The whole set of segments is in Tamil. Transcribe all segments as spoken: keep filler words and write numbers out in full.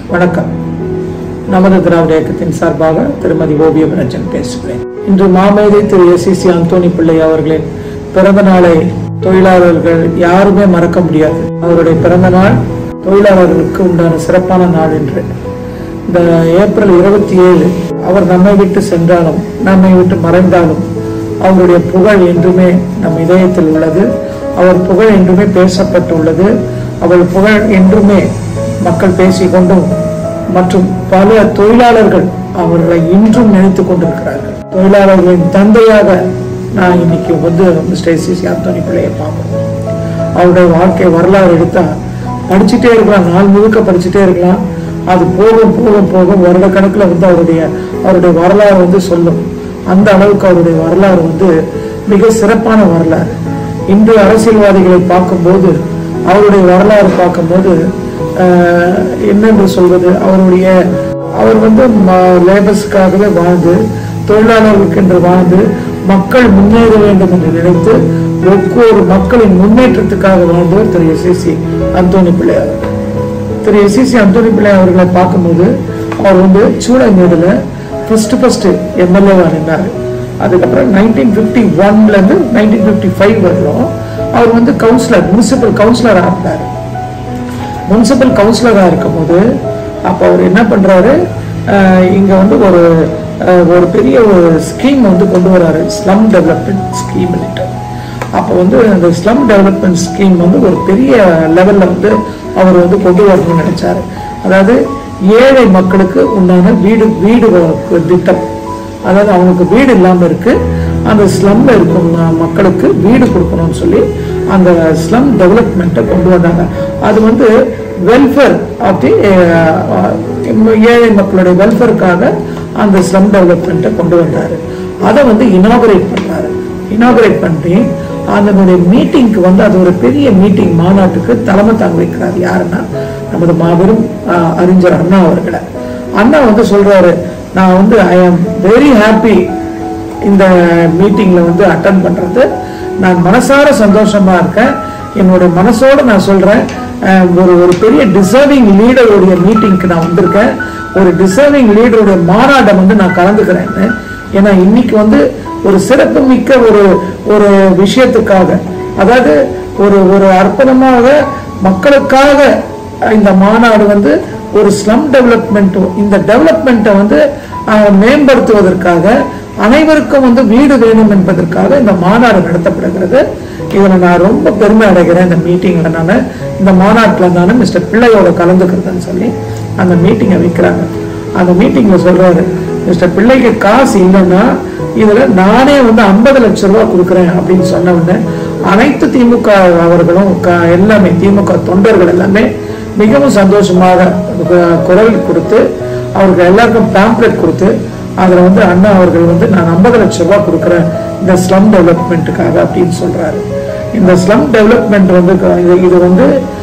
வணக்கம். நமது திராவிட இயக்கத்தின் சார்பாக திருமதி ஓவியபரஞ்சன் பேசுகிறேன். இன்று மாமேதை திரு எஸ் சி அந்தோணி பிள்ளை அவர்களின் பிறந்த நாளை தொழிலாளர்கள் யாருமே மறக்க முடியாது. அவருடைய பிறந்த நாள் தொழிலாளர்களுக்கு உண்டான சிறப்பான நாள் என்று. இந்த ஏப்ரல் இருபத்தி ஏழு அவர் நம்மை விட்டு சென்றாலும் நம்மை விட்டு மறைந்தாலும் அவருடைய புகழ் என்றுமே நம் இதயத்தில் உள்ளது. அவர் புகழ் என்றுமே பேசப்பட்டுள்ளது. அவர் புகழ் என்றுமே மக்கள் பேசிக்கொண்டும் மற்றும் பல தொழிலாளர்கள் அவர்களை இன்றும் நினைத்துக் கொண்டிருக்கிறார்கள். தொழிலாளர்களின் தந்தையாக நான் இன்னைக்கு வந்து மிஸ்டர் எஸ் சி அந்தோணி பிள்ளையை பார்க்கணும். அவருடைய வாழ்க்கை வரலாறு எடுத்தா படிச்சுட்டே இருக்கலாம், நாள் முழுக்க படிச்சுட்டே இருக்கலாம். அது போகும் போகும் போகும் வருட கணக்கில் வந்து அவருடைய அவருடைய வரலாறு வந்து சொல்லும். அந்த அளவுக்கு அவருடைய வரலாறு வந்து மிக சிறப்பான வரலாறு. இன்று அரசியல்வாதிகளை பார்க்கும்போது அவருடைய வரலாறு பார்க்கும்போது என்னென்று சொல்வது, அவருடைய அவர் வந்து லேபர்ஸ்க்காகவே வாழ்ந்து தொழிலாளர்களுக்கு என்று வாழ்ந்து மக்கள் முன்னேற வேண்டும் என்று நினைத்து ஒவ்வொரு மக்களின் முன்னேற்றத்துக்காக வாழ்ந்தவர் திரு எஸ் சி அந்தோணி பிள்ளை அவர்கள். திரு எஸ் சி அந்தோணி பிள்ளை அவர்களை பார்க்கும்போது அவர் வந்து சூளைமேடுல ஃபர்ஸ்ட் ஃபர்ஸ்ட் எம்எல்ஏவா நின்றார். அதுக்கப்புறம் நைன்டீன் பிப்டி ஒன்ல இருந்து நைன்டீன் பிப்டி ஃபைவ் வரலும் அவர் வந்து கவுன்சிலர் முனிசிபல் கவுன்சிலராக இருந்தார். முனிசிபல் கவுன்சிலராக இருக்கும் போது அப்போ அவர் என்ன பண்றாரு, இங்க வந்து ஒரு ஒரு பெரிய ஒரு ஸ்கீம் வந்து கொண்டு வராரு, ஸ்லம் டெவலப்மெண்ட் ஸ்கீம். அப்போ வந்து அந்த ஸ்லம் டெவலப்மெண்ட் ஸ்கீம் வந்து ஒரு பெரிய லெவல்ல வந்து அவர் வந்து கொண்டு வரணும்னு நினைச்சாரு. அதாவது ஏழை மக்களுக்கு உண்டான வீடு வீடு திட்டம், அதாவது அவங்களுக்கு வீடு இல்லாம இருக்கு, அந்த ஸ்லம்ல இருக்கும் மக்களுக்கு வீடு கொடுக்கணும்னு சொல்லி அந்த ஸ்லம் டெவலப்மெண்ட்டை கொண்டு வந்தாங்க. அது வந்து வெல்ஃபேர் ஆஃப் தி ஏழை மக்களுடைய வெல்ஃபேருக்காக அந்த ஸ்லம் டெவலப்மெண்ட்டை கொண்டு வந்தாரு. அதை வந்து இனாகரேட் பண்றாரு. இனாகரேட் பண்ணி அதனுடைய மீட்டிங்க்கு வந்து அது ஒரு பெரிய மீட்டிங் மாநாட்டுக்கு தலைமை தாங்க வைக்கிறார். யாருன்னா நமது மாபெரும் அறிஞர் அண்ணா அவர்களை. அண்ணா வந்து சொல்றாரு, நான் வந்து ஐ ஆம் வெரி ஹாப்பி இந்த மீட்டிங்ல வந்து அட்டன் பண்றது, நான் மனசார சந்தோஷமா இருக்கேன். என்னுடைய மனசோட நான் சொல்றேன், ஒரு ஒரு பெரிய டிசர்விங் லீடருடைய மீட்டிங்க்கு நான் வந்திருக்கேன், ஒரு டிசர்விங் லீடருடைய மாநாட்டை வந்து நான் கலந்துக்கிறேன்னு. ஏன்னா இன்னைக்கு வந்து ஒரு சிறப்பு மிக்க ஒரு ஒரு விஷயத்துக்காக, அதாவது ஒரு ஒரு அற்புதமாக மக்களுக்காக இந்த மாநாடு வந்து ஒரு ஸ்லம் டெவலப்மெண்ட், இந்த டெவலப்மெண்ட்டை வந்து மேம்படுத்துவதற்காக அனைவருக்கும் வந்து வீடு வேணும் என்பதற்காக இந்த மாநாடு நடத்தப்படுகிறது. இதில் நான் ரொம்ப பெருமை அடைகிறேன். இந்த மீட்டிங்ல நான் இந்த மாநாட்டில் நான் மிஸ்டர் பிள்ளையோட கலந்துக்கிறதுன்னு சொல்லி அந்த மீட்டிங்கை வைக்கிறாங்க. அந்த மீட்டிங்ல சொல்றாரு, மிஸ்டர் பிள்ளைக்கு காசு இல்லைன்னா இதுல நானே வந்து ஐம்பது லட்சம் ரூபாய் கொடுக்குறேன் அப்படின்னு சொன்ன உடனே அனைத்து திமுக அவர்களும் எல்லாமே திமுக தொண்டர்கள் எல்லாமே மிகவும் சந்தோஷமாக குரல் கொடுத்து அவருக்கு எல்லாருக்கும் பேம்ப்ளெட் கொடுத்து அதுல வந்து அண்ணா அவர்கள் வந்து நான் ஐம்பது லட்சம் ரூபாய் கொடுக்குறேன் இந்த ஸ்லம் டெவலப்மெண்ட்டுக்காக அப்படின்னு சொல்றாரு. இந்த ஸ்லம் டெவலப்மெண்ட் வந்து இது வந்து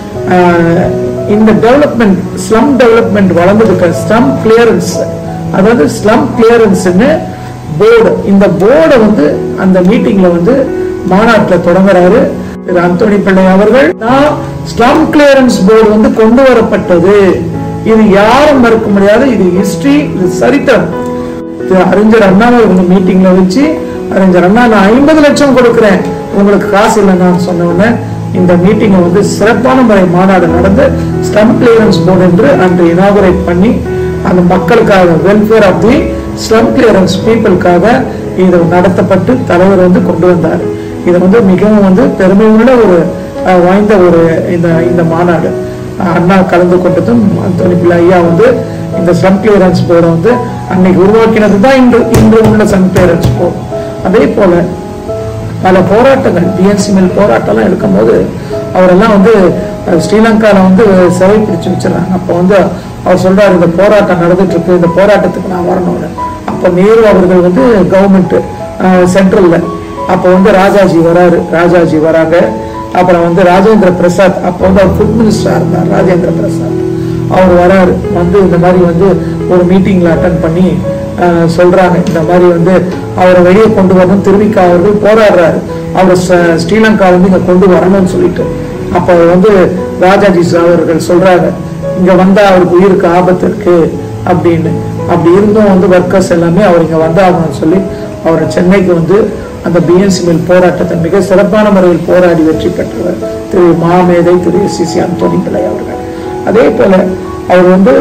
இந்த டெவலப்மெண்ட் ஸ்லம் டெவலப்மெண்ட் வளர்ந்ததுக்கு ஸ்லம் கிளியரன்ஸ், அதாவது ஸ்லம் கிளியரன்ஸ்ன்னு போர்டு, இந்த போர்டை வந்து அந்த மீட்டிங்ல வந்து மாநாட்டில் தொடங்குறாரு திரு அந்தோணி பிள்ளை அவர்கள். ஸ்லம் கிளியரன்ஸ் போர்டு வந்து கொண்டு வரப்பட்டது, இது யாரும் மறுக்க முடியாது, இது ஹிஸ்டரி, இது சரித்திரம். அறிஞர் அண்ணாவை மீட்டிங்ல வச்சு அறிஞர் அண்ணா நான் ஐம்பது லட்சம் கொடுக்கிறேன் உங்களுக்கு காசு இல்லைன்னு சொன்ன உடனே இந்த மீட்டிங்கை வந்து சிறப்பான முறை மாநாடு நடந்து ஸ்லம் கிளியரன்ஸ் போர்டு என்று அன்று இனாகரேட் பண்ணி அந்த மக்களுக்காக welfare of the slum clearance பீப்புளுக்காக இது நடத்தப்பட்டு தலைவர் வந்து கொண்டு வந்தார். இது வந்து மிகவும் வந்து பெருமை உள்ள ஒரு வாய்ந்த ஒரு இந்த இந்த மாநாடு. அண்ணா கலந்து கொண்டதும் அந்தோணி பிள்ளை ஐயா வந்து இந்த ஸ்லம் கிளியரன்ஸ் போர்டை வந்து அன்னைக்கு உருவாக்கினது தான் இன்று இன்று உள்ள ஸ்லம் கிளியரன்ஸ் போர்டு. அதே போல பல போராட்டங்கள் பிஎன்சி மில் போராட்டம்லாம் எடுக்கும் போது அவரெல்லாம் வந்து ஸ்ரீலங்காவில் வந்து சிறை பிடிச்சு வச்சிடறாங்க. அப்போ வந்து அவர் சொல்றாரு, இந்த போராட்டம் நடந்துட்டு இருக்கு, இந்த போராட்டத்துக்கு நான் வரணும்னு. அப்போ நேரு அவர்கள் வந்து கவர்மெண்ட் சென்ட்ரல்ல அப்போ வந்து ராஜாஜி வராரு, ராஜாஜி வராங்க. அப்புறம் வந்து ராஜேந்திர பிரசாத், அப்போ வந்து அவர் ஃபுட் மினிஸ்டரா இருந்தார் ராஜேந்திர பிரசாத், அவர் வராரு. வந்து இந்த மாதிரி வந்து ஒரு மீட்டிங்ல அட்டன் பண்ணி சொல்றாங்க, இந்த மாதிரி வந்து அவரை வெளியே கொண்டு வரணும், திருவிக்கா அவர்கள் போராடுறாரு, அவர் ஸ்ரீலங்கா வந்து இங்க கொண்டு வரணும்னு சொல்லிட்டு. அப்ப வந்து ராஜாஜி அவர்கள் சொல்றாங்க, இங்க வந்தா அவருக்கு உயிருக்கு ஆபத்து இருக்கு அப்படின்னு. அப்படி இருந்தும் வந்து ஒர்க்கர்ஸ் எல்லாமே அவர் இங்க வந்தாகணும்னு சொல்லி அவரை சென்னைக்கு வந்து அந்த பிஎன்சி மில் போராட்டத்தை மிக சிறப்பான முறையில் போராடி வெற்றி பெற்றவர் திரு மாமேதை திரு S C C Anthony Pillai அவர்கள். அதே போல அவர் வந்து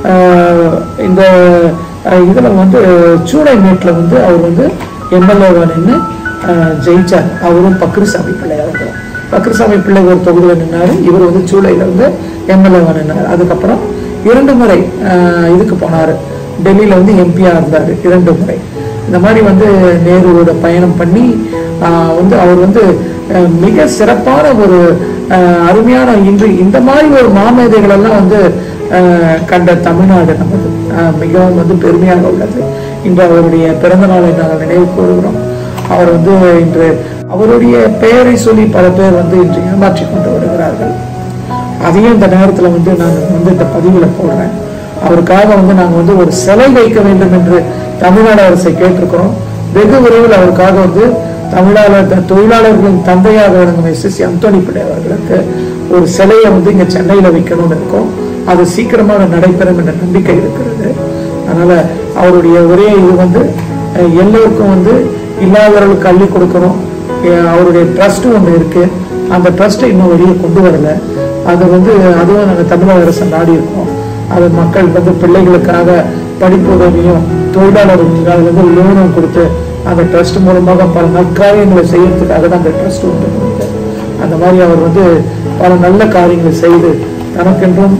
இந்த இதுல வந்து சூளை மேட்ல வந்து அவர் வந்து எம்எல்ஏவா நின்று ஜெயிச்சார். அவரும் பக்ரிசாமி பிள்ளை அவர்கள். பக்ரிசாமி பிள்ளை ஒரு தொகுதியில் நின்னாரு, இவர் வந்து சூளையில வந்து எம்எல்ஏவா நின்னார். அதுக்கப்புறம் இரண்டு முறை இதுக்கு போனாரு, டெல்லியில வந்து எம்பியா இருந்தாரு இரண்டு முறை. இந்த மாதிரி வந்து நேருவோட பயணம் பண்ணி வந்து அவர் வந்து மிக சிறப்பான ஒரு அருமையான இன்று இந்த மாதிரி ஒரு மாமேதைகள் எல்லாம் வந்து கண்ட தமிழ்நாடு நமது மிகவும் வந்து பெருமையாக உள்ளது. இன்று அவருடைய பிறந்த நாளை நாங்கள் நினைவு கூறுகிறோம். அவர் வந்து இன்று அவருடைய பெயரை சொல்லி பல பேர் வந்து இன்று ஏமாற்றி கொண்டு வருகிறார்கள். அதையும் இந்த நேரத்தில் வந்து நான் வந்து இந்த பதிவில் போடுறேன். அவருக்காக வந்து நாங்கள் வந்து ஒரு சிலை வைக்க வேண்டும் என்று தமிழ்நாடு அரசை கேட்டிருக்கிறோம். வெகு விரைவில் அவருக்காக வந்து தமிழாளர் தொழிலாளர்களின் தந்தையாக விளங்கும் எஸ் எஸ் சி அந்தோணி பிள்ளை அவர்களுக்கு ஒரு சிலையை வந்து இங்க சென்னையில வைக்கணும்னு இருக்கோம். அது சீக்கிரமாக நடைபெறும் என்ற நம்பிக்கை இருக்கிறது. அதனால அவருடைய ஒரே இது வந்து எல்லோருக்கும் வந்து இல்லாதவர்களுக்கு அள்ளி கொடுக்கணும். அவருடைய ட்ரஸ்ட் ஒன்று இருக்கு, அந்த ட்ரஸ்ட்டை இன்னும் வெளியே கொண்டு வரல. அது வந்து அதுவும் நாங்கள் தமிழக அரசு நாடி இருக்கோம். அது மக்கள் வந்து பிள்ளைகளுக்காக படிப்பு உதவியும் தொழிலாளர்களுக்கு வந்து லோனும் கொடுத்து அந்த ட்ரஸ்ட் மூலமாக பல நற்காரியங்களை செய்யறதுக்காக தான் அந்த ட்ரஸ்ட் உண்டு. அந்த மாதிரி அவர் வந்து பல நல்ல காரியங்களை செய்து தனக்கென்றும்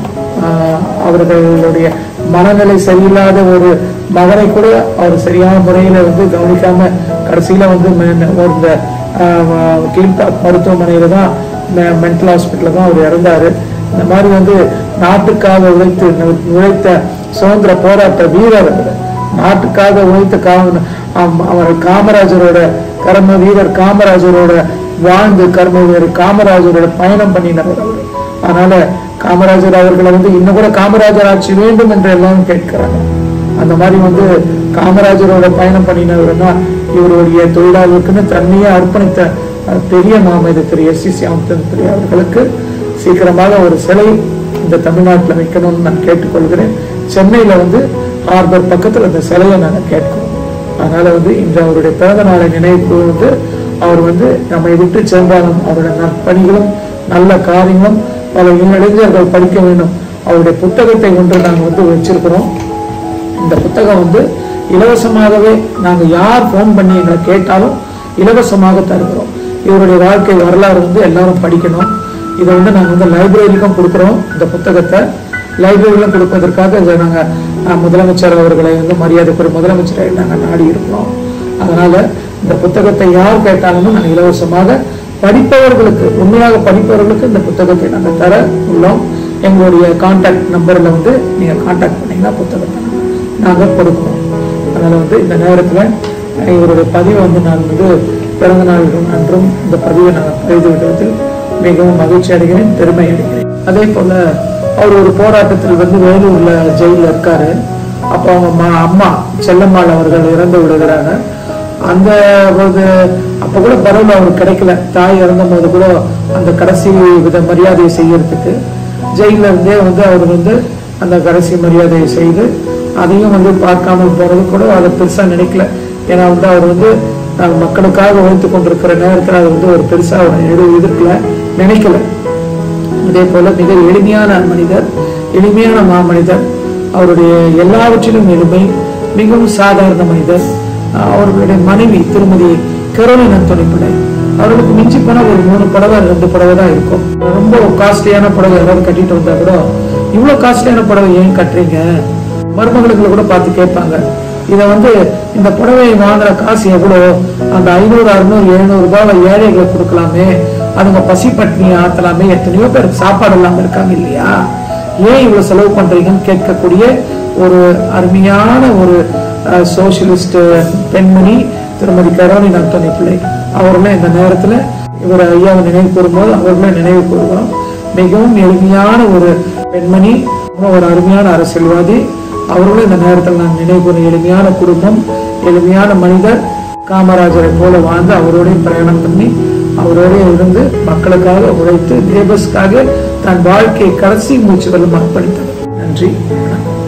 அவர்களுடைய மனநிலை சரியில்லாத ஒரு மகனை கூட அவர் சரியான முறையில வந்து கவனிக்காம கடைசியில வந்து இந்த கீழ்பாக் மருத்துவமனையில தான் மென்டல் ஹாஸ்பிட்டல தான் அவர் இறந்தாரு. இந்த மாதிரி வந்து நாட்டுக்காக உழைத்து உழைத்த சுதந்திர போராட்ட வீரர், நாட்டுக்காக உழைத்த காம அவர் காமராஜரோட கர்ம வீரர், காமராஜரோட வாழ்ந்து கர்ம வீரர் காமராஜரோட பயணம் பண்ணினவர் அவர். அதனால காமராஜர் அவர்களை வந்து இன்னும் கூட காமராஜர் ஆட்சி வேண்டும் என்று எல்லாரும் கேட்கிறாங்க. அந்த மாதிரி வந்து காமராஜரோட பயணம் பண்ணினவர்னா இவருடைய தொழிலாளர்களுக்குன்னு தன்னையே அர்ப்பணித்த பெரிய மாமேதை திரு எஸ் சி சி அந்தோணி அவர்களுக்கு சீக்கிரமாக ஒரு சிலை இந்த தமிழ்நாட்டில் வைக்கணும்னு நான் கேட்டுக்கொள்கிறேன். சென்னையில வந்து ஹார்பர் பக்கத்துல அந்த சிலையை நாங்கள் கேட்கிறோம். அதனால வந்து இன்று அவருடைய பிறந்த நாளை நினைவு வந்து அவர் வந்து நம்மை விட்டு சென்றாலும் அவருடைய நற்பணிகளும் நல்ல காரியங்களும் பல இளைஞர்கள் படிக்க வேண்டும். அவருடைய புத்தகத்தை ஒன்று நாங்கள் வந்து வச்சிருக்கிறோம். இந்த புத்தகம் வந்து இலவசமாகவே நாங்கள் யார் போன் பண்ணி எங்களை கேட்டாலும் இலவசமாக தருகிறோம். இவருடைய வாழ்க்கை வரலாறு வந்து எல்லாரும் படிக்கணும். இதை வந்து நாங்கள் வந்து லைப்ரரிக்கும் கொடுக்குறோம். இந்த புத்தகத்தை லைப்ரரியிலும் கொடுப்பதற்காக இதை நாங்கள் முதலமைச்சர் அவர்களை வந்து மரியாதைக்குரிய முதலமைச்சரை நாங்கள் நாடி இருக்கிறோம். அதனால இந்த புத்தகத்தை யார் கேட்டாலும் நாங்கள் இலவசமாக படிப்பவர்களுக்கு, உண்மையாக படிப்பவர்களுக்கு இந்த புத்தகத்தை நாங்கள் தர உள்ளோம். எங்களுடைய கான்டாக்ட் நம்பர்ல வந்து நீங்க கான்டாக்ட் பண்ணீங்கன்னா புத்தகத்தை நாங்கள் கொடுக்கணும். அதனால வந்து இந்த நேரத்தில் இவருடைய பதிவை வந்து நான் வந்து பிறந்த நாள் அன்றும் இந்த பதிவை நாங்கள் பதிவு விடுவதில் மிகவும் மகிழ்ச்சி அடைகிறேன், பெருமை அடைகிறேன். அதே போல அவர் ஒரு போராட்டத்தில் வந்து வேலூர்ல ஜெயில இருக்காரு. அப்போ அவங்க அம்மா செல்லம்மாள் அவர்கள் இறந்து விடுகிறாங்க. அந்த போது அப்ப கூட பரவல அவருக்கு கிடைக்கல. தாய் இறந்த போது கூட அந்த கடைசி வித மரியாதையை செய்யறதுக்கு ஜெயில இருந்தே வந்து அவர் வந்து அந்த கடைசி மரியாதையை செய்து அதையும் வந்து பார்க்காமல் போறது கூட அதை பெருசா நினைக்கல. ஏன்னா வந்து அவர் வந்து மக்களுக்காக உழைத்து கொண்டிருக்கிற நேரத்தில் அது வந்து ஒரு பெருசா அவர் எதிர்க்கல, நினைக்கல. அதே போல மிக எளிமையான மனிதர், எளிமையான மாமனிதர். அவருடைய எல்லாவற்றிலும் எளிமை, மிகவும் சாதாரண மனிதர். அவர்களுடைய மனைவி திருமதி கரோலின் அந்தோணி பிள்ளை, அவர்களுக்கு மிஞ்சி போனா ஒரு மூணு புடவை ரெண்டு புடவை தான் இருக்கும். ரொம்ப காஸ்ட்லியான புடவை யாராவது கட்டிட்டு வந்தா கூட இவ்வளவு காஸ்ட்லியான புடவை ஏன் கட்டுறீங்க, மருமகளுக்குள்ள கூட பார்த்து கேட்பாங்க. இதை வந்து இந்த புடவையை வாங்குற காசு எவ்வளோ, அந்த ஐநூறு அறுநூறு எழுநூறு ரூபாய் ஏழைகளை கொடுக்கலாமே, அதுங்க பசி பட்டினியை ஆத்தலாமே, எத்தனையோ பேருக்கு சாப்பாடு இல்லாம இருக்காங்க இல்லையா, ஏன் இவ்வளவு செலவு பண்றீங்கன்னு கேட்கக்கூடிய ஒரு அருமையான ஒரு சோசியலிஸ்ட் பெண்மணி திருமதி கரோலின் அந்தோணி பிள்ளை. அவர்களும் இந்த நேரத்துல இவர் ஐயாவை நினைவு கூறும்போது அவர்களும் நினைவு கூறுகிறோம். மிகவும் எளிமையான ஒரு பெண்மணி, ஒரு அருமையான அரசியல்வாதி. அவர்களும் இந்த நேரத்தில் நான் நினைவு கூறும் எளிமையான குடும்பம், எளிமையான மனிதர். காமராஜரை போல வாழ்ந்து அவரோடையும் பிரயாணம் பண்ணி அவரோடய இருந்து மக்களுக்காக உழைத்து லேபர்ஸ்க்காக தன் வாழ்க்கையை கடைசி மூச்சு வரலும் அர்ப்பணித்தவர். நன்றி.